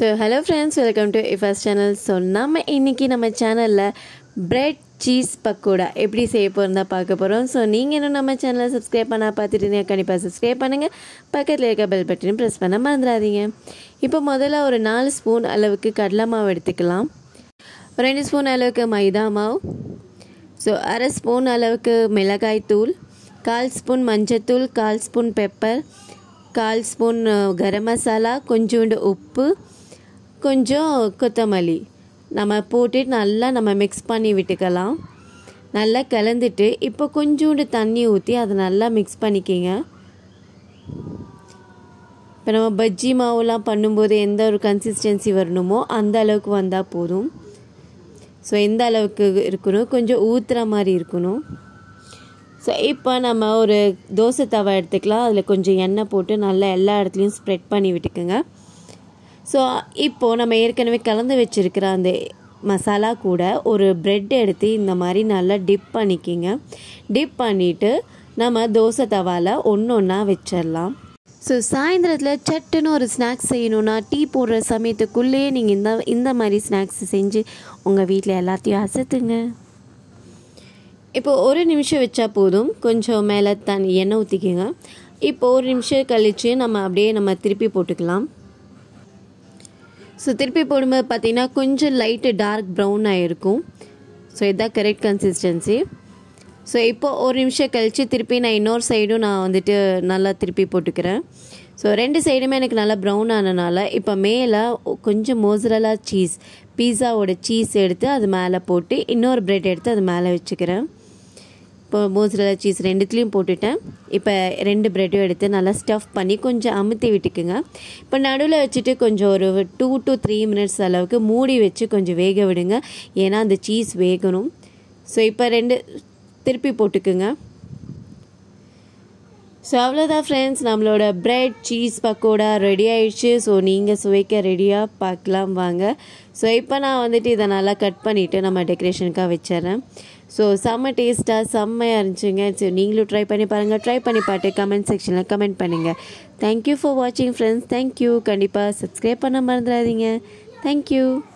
So hello friends, welcome to Ifa's channel. So நம்ம இன்னைக்கு நம்ம சேனல்ல bread cheese pakoda எப்படி செய்ய போறதா பார்க்க போறோம். So நீங்க இன்னும் நம்ம சேனலை subscribe பண்ணா பார்த்துட்டு இருந்தீங்க கண்டிப்பா subscribe பண்ணுங்க. பக்கத்துல இருக்க bell button press பண்ண மறந்துடாதீங்க. இப்போ முதல்ல ஒரு 4 ஸ்பூன் அளவுக்கு கடலை மாவு எடுத்துக்கலாம். 2 ஸ்பூன் அளவுக்கு மைதா மாவு. So 1/2 ஸ்பூன் அளவுக்கு மிளகாய் தூள், 1/4 ஸ்பூன் மஞ்சள் தூள், 1/4 spoon pepper, 1/4 spoon garam masala, கொஞ்சோண்டு உப்பு, கொஞ்சம் கொத்தமல்லி நம்ம போட்டு நல்லா நம்ம மிக்ஸ் பண்ணி விட்டுக்கலாம். நல்லா கலந்துட்டு இப்போ கொஞ்சோண்டு தண்ணி ஊற்றி அதை நல்லா மிக்ஸ் பண்ணிக்கிங்க. இப்போ நம்ம பஜ்ஜி மாவுலாம் பண்ணும்போது எந்த ஒரு கன்சிஸ்டன்சி வரணுமோ அந்த அளவுக்கு வந்தால் போதும். ஸோ எந்த அளவுக்கு இருக்கணும், கொஞ்சம் ஊற்றுற மாதிரி இருக்கணும். ஸோ இப்போ நம்ம ஒரு தோசை தவா எடுத்துக்கலாம். அதில் கொஞ்சம் எண்ணெய் போட்டு நல்லா எல்லா இடத்துலையும் ஸ்ப்ரெட் பண்ணி விட்டுக்குங்க. ஸோ இப்போது நம்ம ஏற்கனவே கலந்து வச்சுருக்கிற அந்த மசாலா கூட ஒரு ப்ரெட் எடுத்து இந்த மாதிரி நல்லா டிப் பண்ணிக்கிங்க. டிப் பண்ணிவிட்டு நம்ம தோசை தவாவில் ஒன்றா வச்சிடலாம். ஸோ சாயந்தரத்தில் சட்டுன்னு ஒரு ஸ்நாக்ஸ் செய்யணுன்னா டீ போடுற சமயத்துக்குள்ளேயே நீங்கள் இந்த மாதிரி ஸ்நாக்ஸ் செஞ்சு உங்கள் வீட்டில் எல்லாத்தையும் அசத்துங்க. இப்போ ஒரு நிமிஷம் வச்சா போதும். கொஞ்சம் மேலே எண்ணெய் ஊற்றிக்கிங்க. இப்போ ஒரு நிமிஷம் கழித்து நம்ம திருப்பி போட்டுக்கலாம். ஸோ திருப்பி போடும்போது பார்த்திங்கன்னா கொஞ்சம் லைட்டு டார்க் ப்ரௌன் ஆகிருக்கும். ஸோ இதுதான் கரெக்ட் கன்சிஸ்டன்சி. ஸோ இப்போது ஒரு நிமிஷம் கழித்து திருப்பி நான் இன்னொரு சைடும் நல்லா திருப்பி போட்டுக்கிறேன். ஸோ 2 சைடுமே எனக்கு நல்லா ப்ரௌன் ஆனனால இப்போ மேலே கொஞ்சம் மோசரலா சீஸ், பீஸாவோட சீஸ் எடுத்து அது மேலே போட்டு இன்னொரு ப்ரெட் எடுத்து அது மேலே வச்சுக்கிறேன். இப்போ மோசரலா சீஸ் 2த்துலேயும் போட்டுட்டேன். இப்போ 2 ப்ரெட்டும் எடுத்து நல்லா ஸ்டஃப் பண்ணி கொஞ்சம் அமுத்தி விட்டுக்குங்க. இப்போ நடுவில் வச்சுட்டு கொஞ்சம் ஒரு 2 to 3 மினிட்ஸ் அளவுக்கு மூடி வச்சு கொஞ்சம் வேக விடுங்க. ஏன்னா அந்த சீஸ் வேகணும். ஸோ இப்போ 2 திருப்பி போட்டுக்குங்க. ஸோ அவ்வளோதான் ஃப்ரெண்ட்ஸ், நம்மளோட ப்ரெட் சீஸ் பக்கோடா ரெடி ஆயிடுச்சு. ஸோ நீங்கள் சுவைக்க ரெடியாக பார்க்கலாம் வாங்க. ஸோ இப்போ நான் இதை நல்லா கட் பண்ணிவிட்டு நம்ம டெக்கரேஷனுக்காக வச்சிட்றேன். ஸோ செம்ம டேஸ்ட்டாக செம்மையாக இருந்துச்சுங்க. ஸோ நீங்களும் ட்ரை பண்ணி பாருங்கள். ட்ரை பண்ணி பார்த்து கமெண்ட் செக்ஷனில் கமெண்ட் பண்ணுங்கள். தேங்க்யூ ஃபார் வாட்சிங் ஃப்ரெண்ட்ஸ். தேங்க்யூ. கண்டிப்பாக சப்ஸ்கிரைப் பண்ண மறந்துடாதீங்க. தேங்க்யூ.